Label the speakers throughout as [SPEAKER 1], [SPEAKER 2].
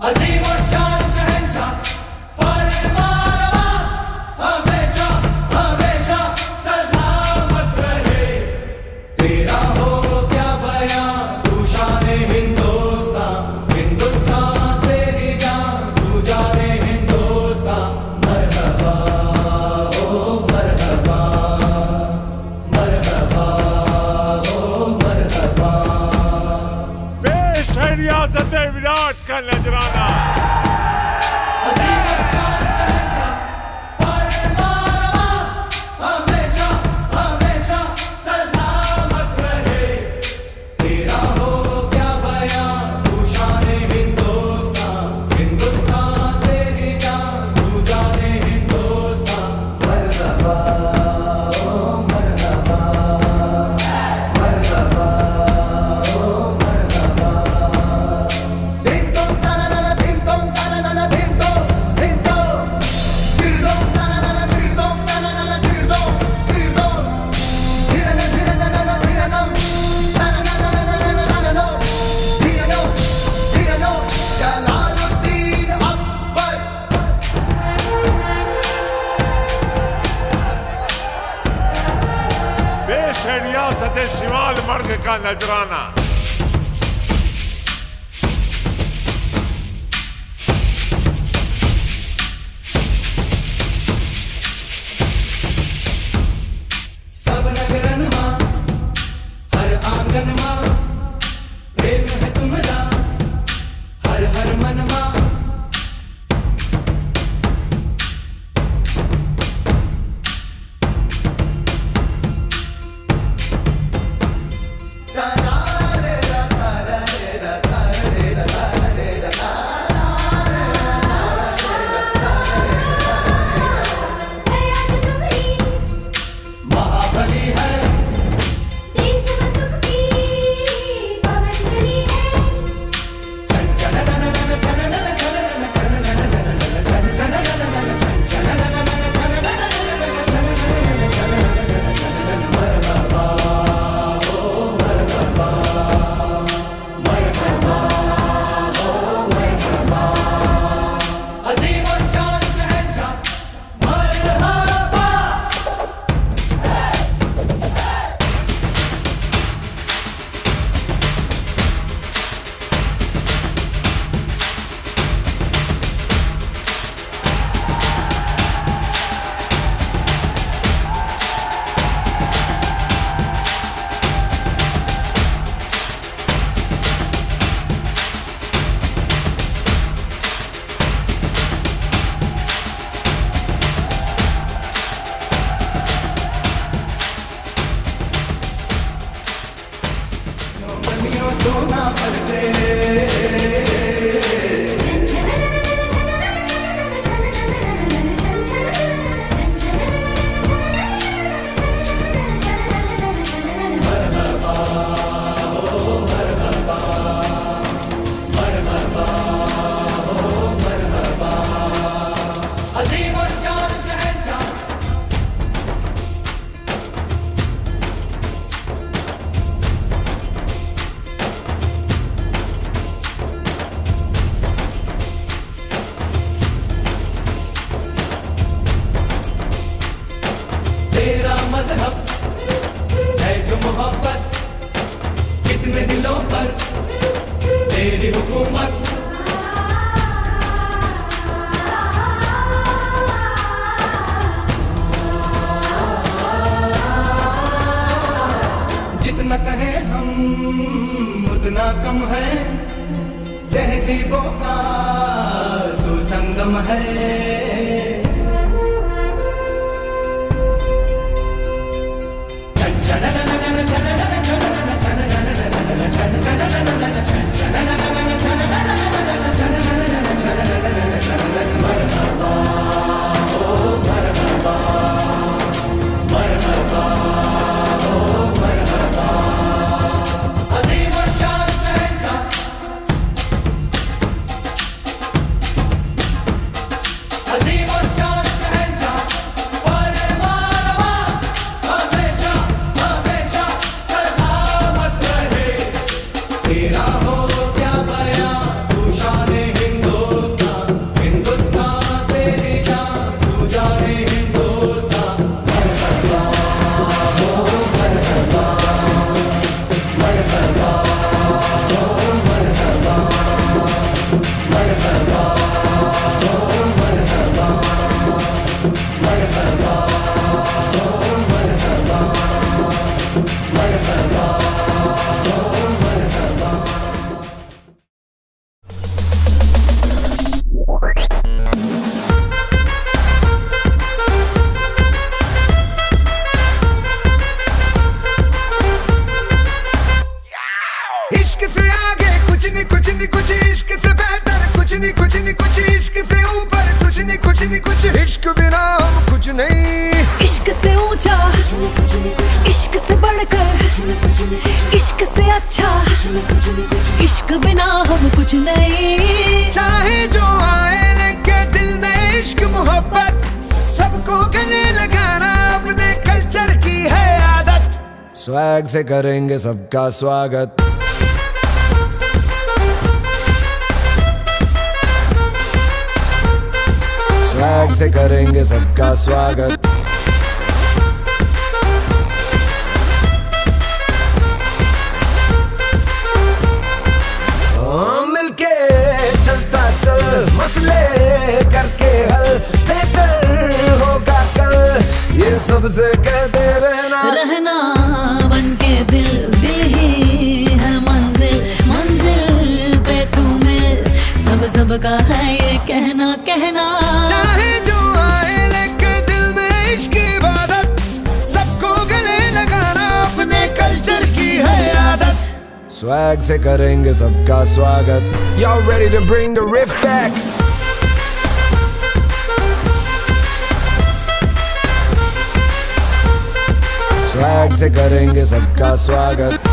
[SPEAKER 1] अजीम और शान शहंशाह फरमानवा हमेशा हमेशा सलामत रहे। तेरा हो क्या बयां तू शाने हिंदुस्तान, हिंदुस्तान तेरी जान तू जाने हिंदुस्तान। मरहबा ओ मरहबा, मरहबा ओ मरहबा।
[SPEAKER 2] पेश है रियासत विराज का नजराना।
[SPEAKER 1] अजीम और शान शहंशाह फरमानवा हमेशा हमेशा सलामत रहे। तेरा हो क्या बयां तू शाने हिंदुस्तान, हिंदुस्तान तेरी जान तू जाने हिंदुस्तान। मरहबा ओ मरहबा, मरहबा ओ मरहबा। धिम तोम ताना नाना धिम तोम ताना नाना धिम तोम धिम तोम। धिर तोम ताना नाना धिर तोम ताना नाना धिर तोम धिर तोम। धिरन धिरन नाना धिरनम ताना नाना नाना नाना नो। धिरनो धिरनो जलालुद्दीन अकबर।
[SPEAKER 2] पेश है रियासत शिमाल मर्ग का नजराना।
[SPEAKER 1] सब नगरन मां हर आंगन मां प्रेम है तुमरा हर हर मन मां। महाबली है
[SPEAKER 3] देश में सुख की पवन चली है।
[SPEAKER 1] चन चन नन नन चन नन चन नन चन नन नन चन चन नन नन चन चन नन नन चन नन नन चन नन चन नन। मरहबा ओ मरहबा, मरहबा ओ मरहबा। अजीम और शान शहंशाह मरहबा। दुनिया सोना बरसे अजीम और शान शहंशाह तेरा मजहब है जो मोहब्बत, कितने दिलों पर तेरी हुकूमत। जितना कहें हम उतना कम है, तहजीबों का तो संगम है। चन चन नन नन चन नन चन नन चन नन नन चन चन नन नन चन चन नन नन चन नन नन चन नन नन चन नन चन नन। मरहबा ओ मरहबा, मरहबा ओ मरहबा। अजीम और शान शहंशाह अजीम और शान शहंशाह फरमानवा हमेशा हमेशा सलामत रहे। तेरा हो
[SPEAKER 4] नहीं कुछ इश्क से ऊपर कुछ नहीं कुछ इश्क बिना हम कुछ नहीं।
[SPEAKER 5] इश्क से ऊंचा, इश्क से बढ़कर, इश्क से अच्छा, इश्क बिना हम कुछ नहीं।
[SPEAKER 4] चाहे जो आए लगे दिल में इश्क मोहब्बत, सबको गले लगाना अपने कल्चर की है आदत। स्वैग से करेंगे सबका स्वागत। स्वैग से करेंगे सबका स्वागत। मिलके चलता चल, मसले करके हल, बेहतर होगा कल, ये सबसे कहते रहना
[SPEAKER 5] बन के दिल, दिल ही है मंजिल, मंजिल पे तू मिल, सबका है ये कहना।
[SPEAKER 4] चाहे जो आए लेके दिल में इश्क की इबादत, सबको गले लगाना अपने कल्चर की है आदत। स्वैग से करेंगे सबका स्वागत। Y'all ready to bring the riff back? Swag से करेंगे सबका स्वागत।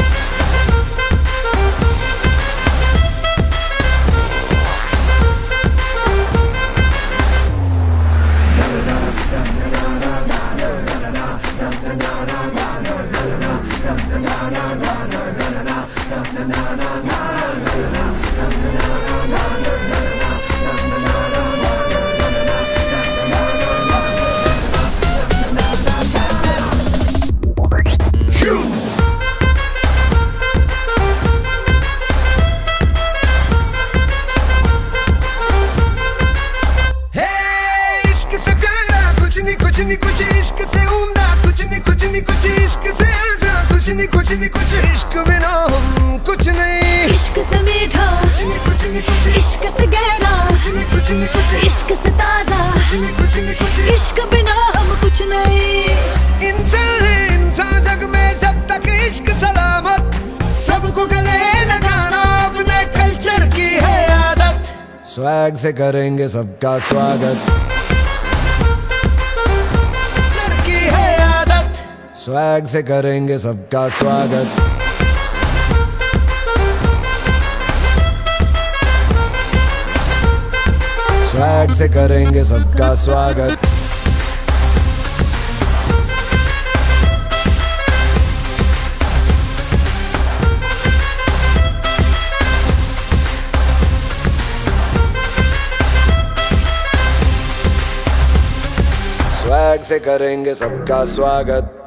[SPEAKER 4] कुछ इश्क से उम्दा, कुछ नहीं कुछ इश्क से आजा, कुछ नहीं कुछ इश्क बिना हम कुछ नहीं।
[SPEAKER 5] इश्क से मीठा,
[SPEAKER 4] कुछ नहीं कुछ
[SPEAKER 5] इश्क से गहरा,
[SPEAKER 4] कुछ नहीं कुछ
[SPEAKER 5] इश्क से ताजा,
[SPEAKER 4] कुछ नहीं कुछ
[SPEAKER 5] इश्क बिना हम कुछ नहीं।
[SPEAKER 4] इंसान है इंसान जग में जब तक इश्क सलामत, सबको गले लगाना अपने कल्चर की है आदत। स्वैग से करेंगे सबका स्वागत। स्वैग से करेंगे सबका स्वागत। स्वैग से करेंगे सबका स्वागत। स्वैग से करेंगे सबका स्वागत।